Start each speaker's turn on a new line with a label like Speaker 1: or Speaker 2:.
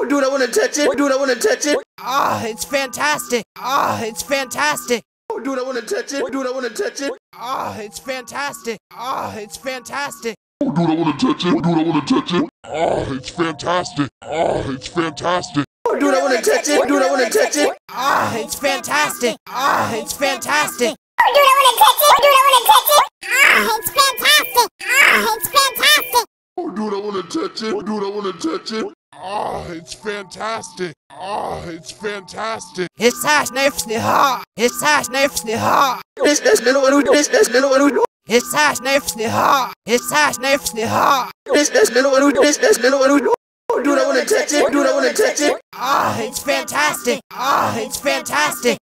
Speaker 1: dude, I wanna touch it. Dude, I wanna touch it.
Speaker 2: Ah, it's fantastic. Ah, it's fantastic.
Speaker 1: Oh, dude, I wanna touch it. Dude, I wanna touch it.
Speaker 2: Ah, it's fantastic. Ah, it's fantastic.
Speaker 3: Oh, dude, I wanna touch it. Dude, I wanna touch it. Oh, it's fantastic. Oh, it's fantastic.
Speaker 1: Oh, dude, I wanna touch it. Dude, I wanna touch it.
Speaker 2: Ah, it's fantastic. Ah, it's fantastic.
Speaker 4: Oh, dude, I wanna touch it. Dude, I wanna touch it. Ah, it's fantastic. Ah, it's fantastic.
Speaker 3: Oh, dude, I wanna touch it. Dude, I wanna touch it. Oh, it's fantastic. Oh, it's fantastic.
Speaker 2: It's نفسي ها. It's نفسي ها.
Speaker 1: This little one. This little one.
Speaker 2: It's نفسي ها. It's نفسي ها.
Speaker 1: This little one. This little one. Oh, dude, I wanna touch it. Dude, I wanna touch it.
Speaker 2: Ah, it's fantastic. Ah, it's fantastic.